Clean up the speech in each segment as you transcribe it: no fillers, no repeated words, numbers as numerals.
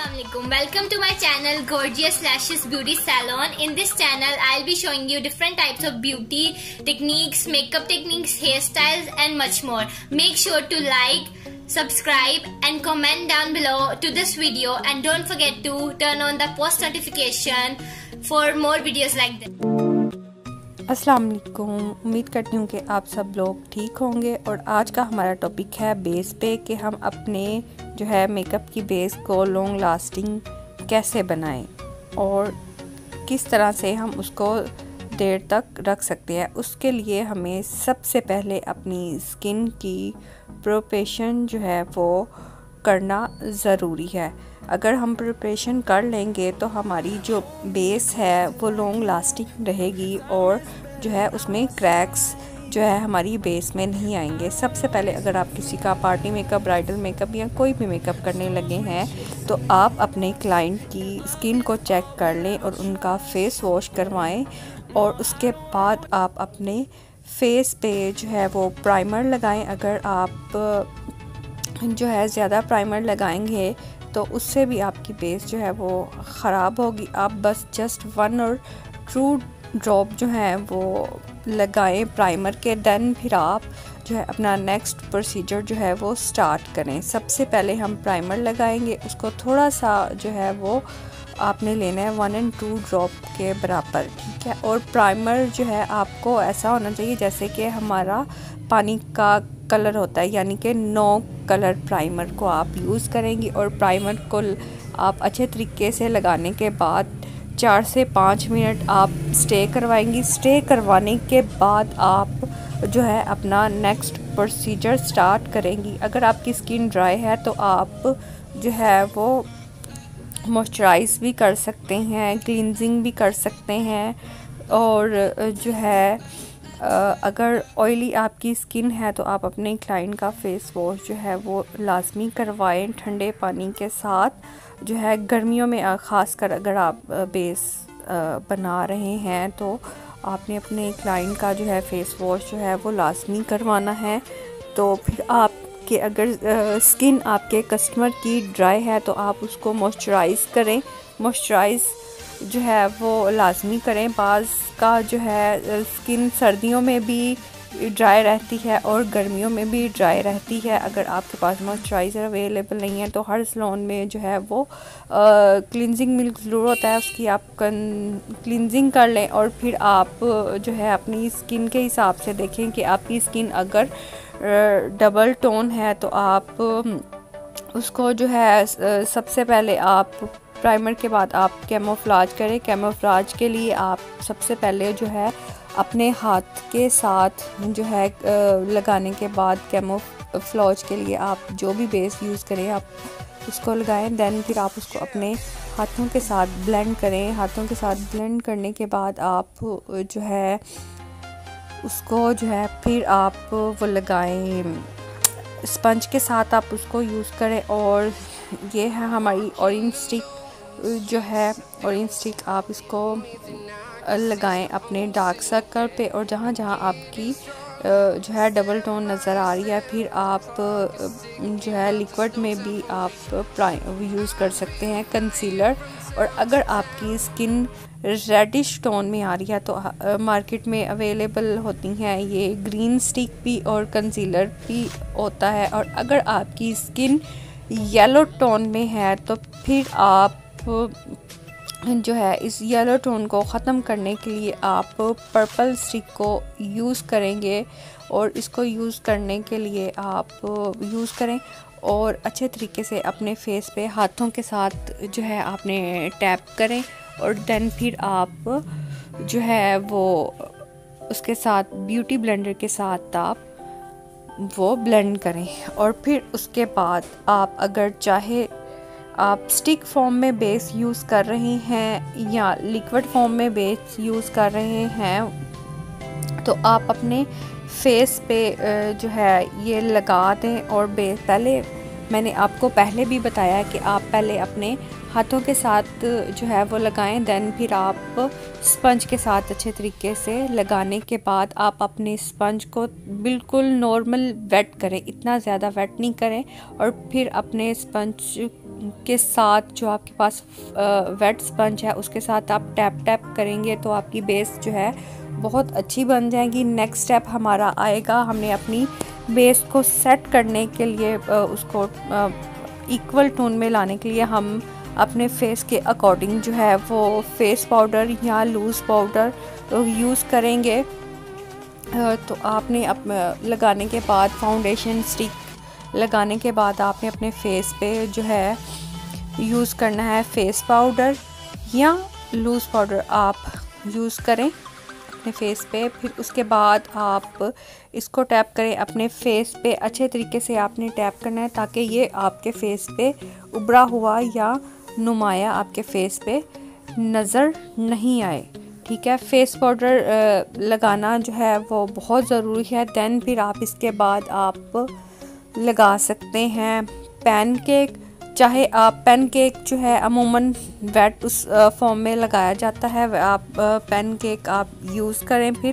Assalamualaikum. Welcome to my channel Gorgeous Lashes Beauty Salon. In this channel I'll be showing you different types of beauty techniques, makeup techniques, hairstyles and much more. Make sure to like, subscribe and comment down below to this video, and don't forget to turn on the post notification for more videos like this. अस्सलाम वालेकुम। उम्मीद करती हूँ कि आप सब लोग ठीक होंगे। और आज का हमारा टॉपिक है बेस पे कि हम अपने जो है मेकअप की बेस को लॉन्ग लास्टिंग कैसे बनाएं और किस तरह से हम उसको देर तक रख सकते हैं। उसके लिए हमें सबसे पहले अपनी स्किन की प्रिपरेशन जो है वो करना ज़रूरी है। अगर हम प्रिपरेशन कर लेंगे तो हमारी जो बेस है वो लॉन्ग लास्टिंग रहेगी और जो है उसमें क्रैक्स जो है हमारी बेस में नहीं आएंगे। सबसे पहले अगर आप किसी का पार्टी मेकअप, ब्राइडल मेकअप या कोई भी मेकअप करने लगे हैं तो आप अपने क्लाइंट की स्किन को चेक कर लें और उनका फेस वॉश करवाएं और उसके बाद आप अपने फेस पे जो है वो प्राइमर लगाएं। अगर आप जो है ज़्यादा प्राइमर लगाएंगे तो उससे भी आपकी बेस जो है वो ख़राब होगी। आप बस जस्ट 1 और 2 ड्रॉप जो है वो लगाएं प्राइमर के, देन फिर आप जो है अपना नेक्स्ट प्रोसीजर जो है वो स्टार्ट करें। सबसे पहले हम प्राइमर लगाएंगे, उसको थोड़ा सा जो है वो आपने लेना है 1 और 2 ड्रॉप के बराबर, ठीक है। और प्राइमर जो है आपको ऐसा होना चाहिए जैसे कि हमारा पानी का कलर होता है, यानी कि 9 कलर प्राइमर को आप यूज़ करेंगी। और प्राइमर को आप अच्छे तरीके से लगाने के बाद 4 से 5 मिनट आप स्टे करवाएंगी। स्टे करवाने के बाद आप जो है अपना नेक्स्ट प्रोसीजर स्टार्ट करेंगी। अगर आपकी स्किन ड्राई है तो आप जो है वो मॉइस्चराइज़ भी कर सकते हैं, क्लींजिंग भी कर सकते हैं। और जो है अगर ऑयली आपकी स्किन है तो आप अपने क्लाइंट का फेस वॉश जो है वो लाजमी करवाएं ठंडे पानी के साथ। जो है गर्मियों में ख़ासकर अगर आप बेस बना रहे हैं तो आपने अपने क्लाइंट का जो है फेस वॉश जो है वो लाजमी करवाना है। तो फिर आपके अगर स्किन आपके कस्टमर की ड्राई है तो आप उसको मॉइस्चराइज़ करें। मॉइस्चराइज़ जो है वो लाजमी करें। बाज़ का जो है स्किन सर्दियों में भी ड्राई रहती है और गर्मियों में भी ड्राई रहती है। अगर आपके पास मॉइस्चराइज़र अवेलेबल नहीं है तो हर सैलून में जो है वो क्लींजिंग मिल्क ज़रूर होता है, उसकी आप क्लींजिंग कर लें। और फिर आप जो है अपनी स्किन के हिसाब से देखें कि आपकी स्किन अगर डबल टोन है तो आप उसको जो है सबसे पहले आप प्राइमर के बाद आप कैमोफ्लेज करें। कैमोफ्लेज के लिए आप सबसे पहले जो है अपने हाथ के साथ जो है लगाने के बाद कैमोफ्लेज के लिए आप जो भी बेस यूज़ करें आप उसको लगाएं। देन फिर आप उसको अपने हाथों के साथ ब्लेंड करें। हाथों के साथ ब्लेंड करने के बाद आप जो है उसको जो है फिर आप वो लगाएं, स्पंज के साथ आप उसको यूज़ करें। और ये है हमारी ऑरेंज स्टिक जो है, ऑरेंज स्टिक आप इसको लगाएं अपने डार्क सर्कल पे और जहाँ जहाँ आपकी जो है डबल टोन नज़र आ रही है। फिर आप जो है लिक्विड में भी आप यूज़ कर सकते हैं कंसीलर। और अगर आपकी स्किन रेडिश टोन में आ रही है तो मार्केट में अवेलेबल होती हैं ये ग्रीन स्टिक भी और कंसीलर भी होता है। और अगर आपकी स्किन येलो टोन में है तो फिर आप जो है इस येलो टोन को ख़त्म करने के लिए आप पर्पल स्टिक को यूज़ करेंगे। और इसको यूज़ करने के लिए आप यूज़ करें और अच्छे तरीके से अपने फेस पे हाथों के साथ जो है आपने टैप करें। और देन फिर आप जो है वो उसके साथ ब्यूटी ब्लेंडर के साथ आप वो ब्लेंड करें। और फिर उसके बाद आप अगर चाहे आप स्टिक फॉर्म में बेस यूज़ कर रहे हैं या लिक्विड फॉर्म में बेस यूज़ कर रहे हैं तो आप अपने फेस पे जो है ये लगा दें। और बेस पहले मैंने आपको पहले भी बताया कि आप पहले अपने हाथों के साथ जो है वो लगाएं, देन फिर आप स्पंज के साथ अच्छे तरीके से लगाने के बाद आप अपने स्पंज को बिल्कुल नॉर्मल वेट करें, इतना ज़्यादा वेट नहीं करें। और फिर अपने स्पंज के साथ जो आपके पास वेट स्पंज है उसके साथ आप टैप टैप करेंगे तो आपकी बेस जो है बहुत अच्छी बन जाएगी। नेक्स्ट स्टेप हमारा आएगा, हमने अपनी बेस को सेट करने के लिए उसको इक्वल टोन में लाने के लिए हम अपने फेस के अकॉर्डिंग जो है वो फेस पाउडर या लूज़ पाउडर यूज़ करेंगे। तो आपने लगाने के बाद फाउंडेशन स्टिक लगाने के बाद आपने अपने फेस पे जो है यूज़ करना है फेस पाउडर या लूज़ पाउडर आप यूज़ करें अपने फेस पे। फिर उसके बाद आप इसको टैप करें अपने फेस पे, अच्छे तरीके से आपने टैप करना है ताकि ये आपके फेस पे उभरा हुआ या नुमाया आपके फेस पे नज़र नहीं आए। ठीक है, फेस पाउडर लगाना जो है वो बहुत ज़रूरी है। दैन फिर आप इसके बाद आप लगा सकते हैं पैनकेक। चाहे आप पैनकेक जो है अमूमन वेट उस फॉर्म में लगाया जाता है, आप पैनकेक आप यूज़ करें। फिर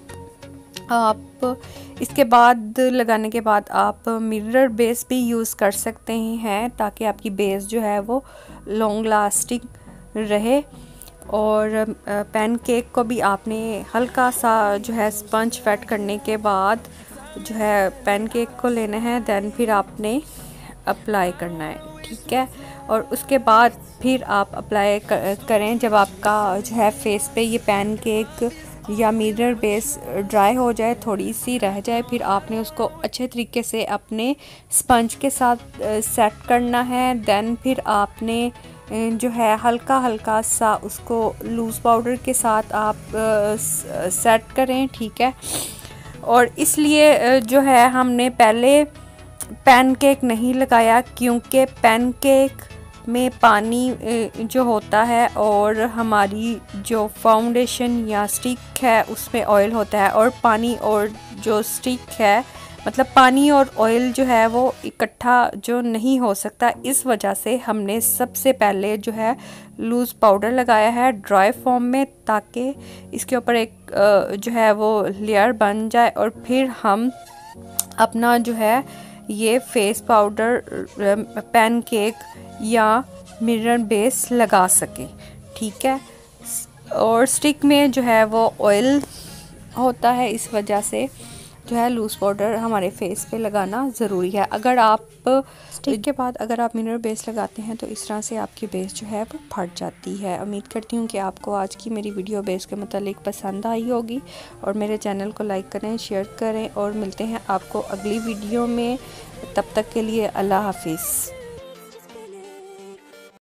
आप इसके बाद लगाने के बाद आप मिरर बेस भी यूज़ कर सकते हैं ताकि आपकी बेस जो है वो लॉन्ग लास्टिंग रहे। और पैनकेक को भी आपने हल्का सा जो है स्पंज वेट करने के बाद जो है पैनकेक को लेना है, दैन फिर आपने अप्लाई करना है। ठीक है, और उसके बाद फिर आप अप्लाई करें जब आपका जो है फेस पे ये पैनकेक या मिरर बेस ड्राई हो जाए, थोड़ी सी रह जाए, फिर आपने उसको अच्छे तरीके से अपने स्पंज के साथ सेट करना है। दैन फिर आपने जो है हल्का हल्का सा उसको लूज़ पाउडर के साथ आप सेट करें। ठीक है, और इसलिए जो है हमने पहले पैनकेक नहीं लगाया क्योंकि पैनकेक में पानी जो होता है और हमारी जो फाउंडेशन या स्टिक है उसमें ऑयल होता है, और पानी और जो स्टिक है मतलब पानी और ऑयल जो है वो इकट्ठा जो नहीं हो सकता। इस वजह से हमने सबसे पहले जो है लूज़ पाउडर लगाया है ड्राई फॉर्म में ताकि इसके ऊपर एक जो है वो लेयर बन जाए, और फिर हम अपना जो है ये फेस पाउडर पैनकेक या मिरर बेस लगा सकें। ठीक है, और स्टिक में जो है वो ऑयल होता है, इस वजह से जो है लूज़ पाउडर हमारे फेस पे लगाना ज़रूरी है। अगर आप स्टिक के बाद अगर आप मिरर बेस लगाते हैं तो इस तरह से आपकी बेस जो है वो फट जाती है। उम्मीद करती हूँ कि आपको आज की मेरी वीडियो बेस के मतलब पसंद आई होगी, और मेरे चैनल को लाइक करें, शेयर करें, और मिलते हैं आपको अगली वीडियो में। तब तक के लिए अल्लाह हाफिज़।